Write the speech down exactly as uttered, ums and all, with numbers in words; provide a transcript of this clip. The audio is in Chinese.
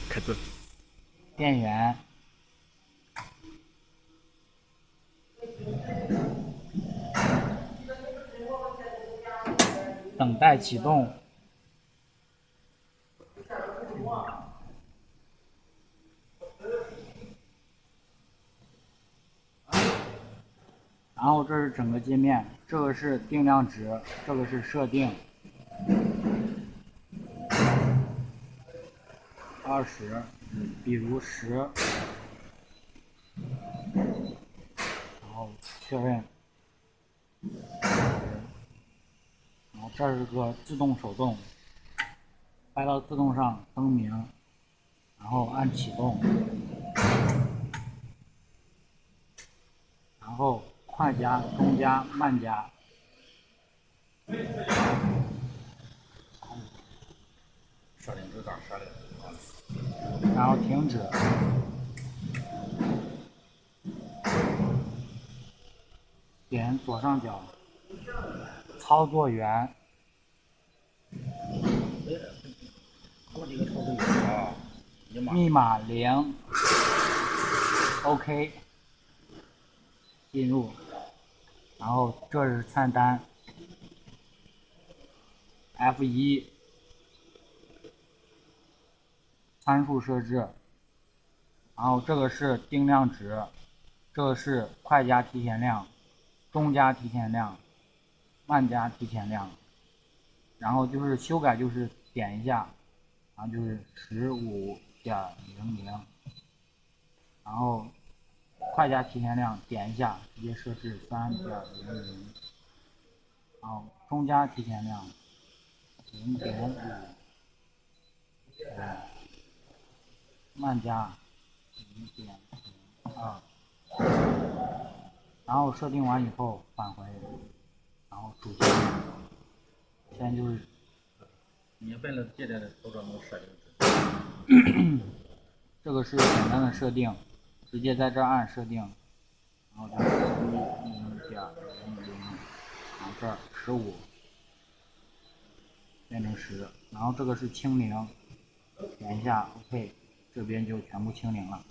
开字。 电源，等待启动，然后这是整个界面，这个是定量值，这个是设定，二十，比如十，然后确认，然后这是个自动手动，掰到自动上灯明，然后按启动，然后快加、中加、慢加。 设定值刚设定啊， 然后停止，点左上角操作员， 好几个操作员啊， 密码零 ，OK， 进入，然后这是菜单 ，F 一，参数设置，然后这个是定量值，这个是快加提前量，中加提前量，慢加提前量，然后就是修改就是点一下，然后就是十五点零零，然后快加提前量点一下，直接设置三点零零，然后中加提前量零点五，慢加零点二，然后设定完以后返回，然后主界面，现在就是你问了接着的操作能设定。 这个是简单的设定，直接在这儿按设定，然后就是一零点零零，然后这儿十五变成十，然后这个是清零，点一下 OK， 这边就全部清零了。